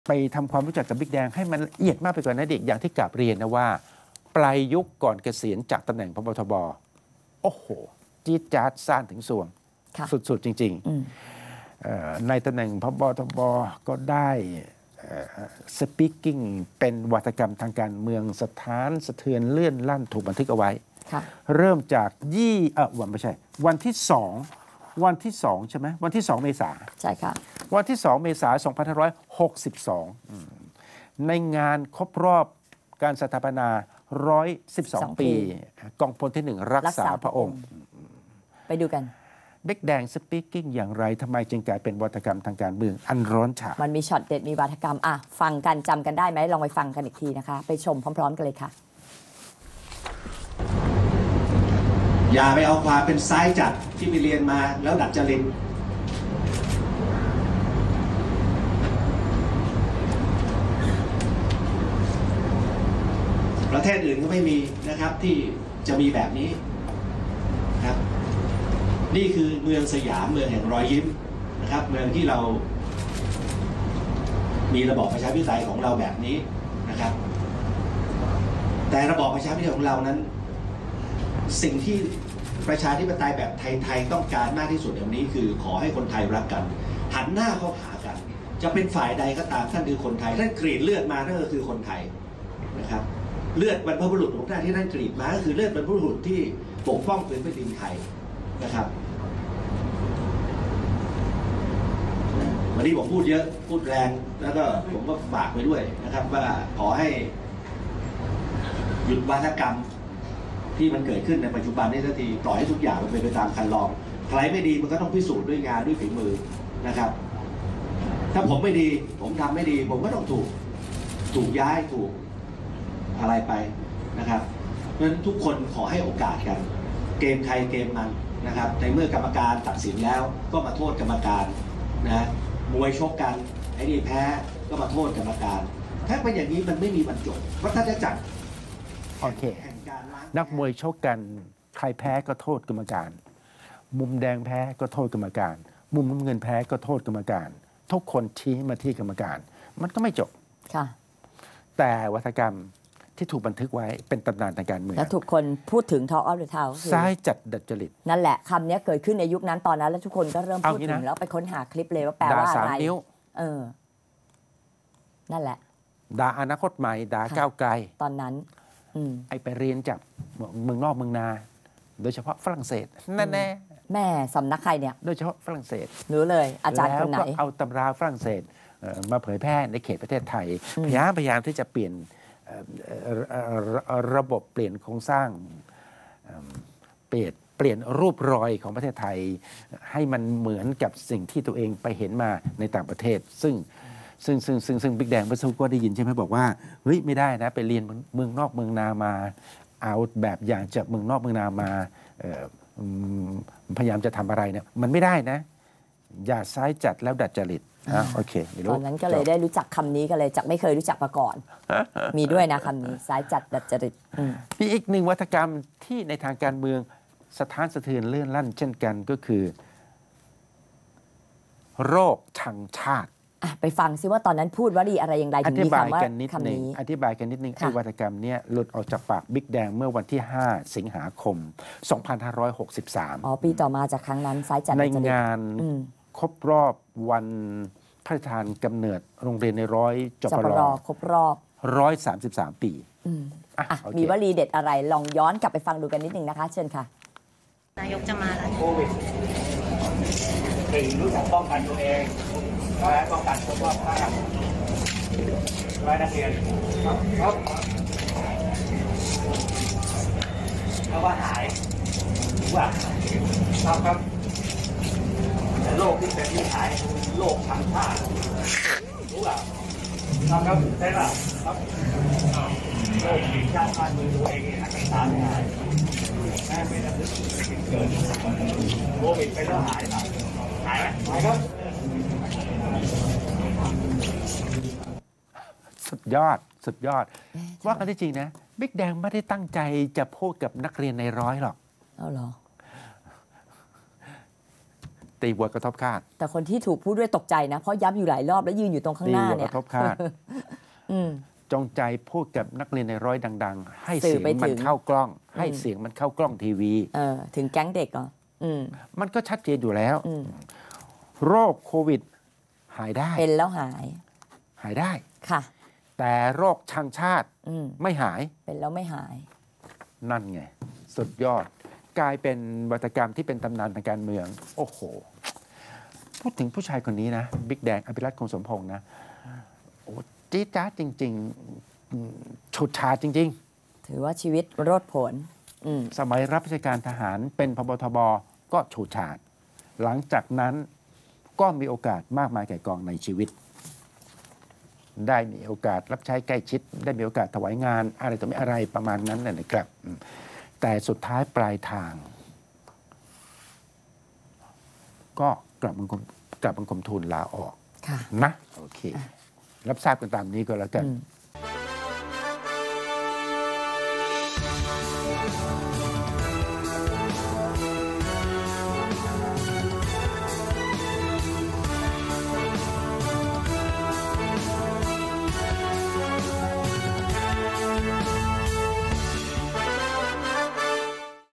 ไปทำความรู้จักกับบิ๊กแดงให้มันละเอียดมากไปกว่านั้นอีกอย่างที่กราบเรียนนะว่าปลายยุคก่อนเกษียณจากตำแหน่งพบทบโอ้โหจี๊ดจ๊าดซ่านถึงสวงสุดๆจริงๆในตำแหน่งพบทบก็ได้สปีกกิ้งเป็นวาทกรรมทางการเมืองสถานสะเทือนเลื่อนลั่นถูกบันทึกเอาไว้เริ่มจากวันที่2ใช่ไหมวันที่2 เมษาใช่ค่ะวันที่2 เมษายน 2562ในงานครบรอบการสถาปนา112 ปีกองพลที่ 1รักษาพระองค์ไปดูกันบิ๊กแดงสปีกกิ้งอย่างไรทำไมจึงกลายเป็นวาทกรรมทางการเมืองอันร้อนฉามันมีช็อตเด็ดมีวาทกรรมฟังกันจำกันได้ไหมลองไปฟังกันอีกทีนะคะไปชมพร้อมๆกันเลยค่ะอย่าไปเอาความเป็นซ้ายจัดที่ไปเรียนมาแล้วดัดจริตประเทศอื่นก็ไม่มีนะครับที่จะมีแบบนี้ครับนี่คือเมืองสยามเมืองแห่งรอยยิ้มนะครับเมืองที่เรามีระบอบประชาธิปไตยของเราแบบนี้นะครับแต่ระบอบประชาธิปไตยของเรานั้นสิ่งที่ประชาธิปไตยแบบไทยๆต้องการมากที่สุดอย่างนี้คือขอให้คนไทยรักกันหันหน้าเข้าหากันจะเป็นฝ่ายใดก็ตามท่านคือคนไทยท่านกรีดเลือดมานั่นก็คือคนไทยนะครับเลือดบรรพบุรุษของท่านที่ท่านกรีดมาก็คือเลือดบรรพบุรุษที่ปกป้องพื้นแผ่นดินไทยนะครับวันนี้ผมพูดเยอะพูดแรงแล้วก็ผมก็ฝากไปด้วยนะครับว่าขอให้หยุดวาทกรรมที่มันเกิดขึ้นในปัจจุบันนี้สักทีปล่อยให้ทุกอย่างมันเป็นไปตามคันลองใครไม่ดีมันก็ต้องพิสูจน์ด้วยงานด้วยฝีมือนะครับถ้าผมไม่ดีผมทำไม่ดีผมก็ต้องถูกย้ายถูกอะไรไปนะครับเพราะฉะนั้นทุกคนขอให้โอกาสกันเกมใครเกมมันนะครับในเมื่อกรรมการตัดสินแล้วก็มาโทษกรรมการนะมวยชกกันไอ้นี่แพ้ก็มาโทษกรรมการถ้าเป็นอย่างนี้มันไม่มีบรรจบเพราะถ้าจะจัดโอเคนักมวยชกกันใครแพ้ก็โทษกรรมการมุมแดงแพ้ก็โทษกรรมการมุมน้ำเงินแพ้ก็โทษกรรมการทุกคนชี้มาที่กรรมการมันก็ไม่จบค่ะแต่วาทกรรมที่ถูกบันทึกไว้เป็นตำนานทางการเมืองและทุกคนพูดถึง Talk of the Town ซ้ายจัดดัดจริตนั่นแหละคำนี้เกิดขึ้นในยุคนั้นตอนนั้นแล้วทุกคนก็เริ่มพูดถึงแล้วไปค้นหาคลิปเลยว่าแปลว่าอะไรนั่นแหละด่าอนาคตใหม่ด่าก้าวไกลตอนนั้นไอไปเรียนจากเมืองนอกเมืองนาโดยเฉพาะฝรั่งเศสนั่นแน่แม่สำนักใครเนี่ยโดยเฉพาะฝรั่งเศสรู้เลยอาจารย์คนไหนแล้วก็เอาตำราฝรั่งเศสมาเผยแพร่ในเขตประเทศไทยพยายามที่จะเปลี่ยนระบบเปลี่ยนโครงสร้างเปลี่ยนรูปรอยของประเทศไทยให้มันเหมือนกับสิ่งที่ตัวเองไปเห็นมาในต่างประเทศซึ่งบิ๊กแดงเมื่อสักครู่ก็ได้ยินใช่ไหมบอกว่าเฮ้ยไม่ได้นะไปเรียนเมืองนอกเมืองนามาเอาแบบอย่างจากเมืองนอกเมืองนามาพยายามจะทำอะไรเนี่ยมันไม่ได้นะอย่าซ้ายจัดแล้วดัดจริตโอเคตอนนั้นก็เลยได้รู้จักคำนี้ก็เลยจากไม่เคยรู้จักมาก่อนมีด้วยนะคำนี้ซ้ายจัดดัดจริตมีอีกหนึ่งวัฒกรรมที่ในทางการเมืองสถานสะเทือนเลื่อนลั่นเช่นกันก็คือโรคชังชาติไปฟังซิว่าตอนนั้นพูดวลีอะไรอย่างไรถึงมีคำว่าคำนี้อธิบายกันนิดนึงไอ้วัฒกรรมนี้หลุดออกจากปากบิ๊กแดงเมื่อวันที่ 5 สิงหาคม 2563 ปีต่อมาจากครั้งนั้นซ้ายจัดในงานครบรอบวันพระราชทานกำเนิดโรงเรียนในจปรครบรอบ 133 ปีมีวลีเด็ดอะไรลองย้อนกลับไปฟังดูกันนิดนึงนะคะเชิญค่ะนายกจะมาแล้วโควิดรู้จักป้องกันตัวเองและป้องกันคนรอบข้างไว้นักเรียนครับเพราะว่าหายรู้ว่าครับแต่โรคที่เป็นที่หายโรคทางชาติรู้ว่าครับใช่ป่ะครับโรคที่ชาติบ้านเมืองตัวเองเนี่ยรักษาไม่หายแม่ไม่ได้เกิดโควิดเป็นแล้วหายไหมหายครับสุดยอดว่ากันที่จริงนะบิ๊กแดงไม่ได้ตั้งใจจะพูดกับนักเรียนในร้อยหรอกเอาหรอตีหัวกระทบคาดแต่คนที่ถูกพูดด้วยตกใจนะ เพราะย้ำอยู่หลายรอบแล้วยืนอยู่ตรงข้างตีหน้าหัวเนี่กยระทบคาดอืมจงใจพูดกับนักเรียนในร้อยดัง ๆ ให้สื่เสีอยงไปมัถึนงเข้ากล้อง ให้เสียงมันเข้ากล้องทีวีถึงแก๊งเด็กเหรออืมมันก็ชัดเจนอยู่แล้วอืมโรคโควิด หายได้เป็นแล้วหายหายได้ค่ะแต่โรคชังชาติอืมไม่หายเป็นแล้วไม่หายนั่นไง สุดยอด กลายเป็นวัตกรรมที่เป็นตำนานทางการเมือง โอ้โห พูดถึงผู้ชายคนนี้นะบิ๊กแดงอภิรัตคงสมพงษ์นะโอ้จี๊ดจ๊าดจริงๆฉุดฉาดจริงถือว่าชีวิตโรดโผนอืมๆ สมัยรับราชการทหารเป็นพบทบก็ฉูดฉาด หลังจากนั้นก็มีโอกาสมากมายแก่กองในชีวิต ได้มีโอกาสรับใช้ใกล้ชิด ได้มีโอกาสถวายงานอะไรต่อไม่อะไรประมาณนั้นนะครับ แต่สุดท้ายปลายทาง ก็กลับบังคมทูลลาออกค่ะนะ โอเค รับทราบกันตามนี้ก็แล้วกันอืม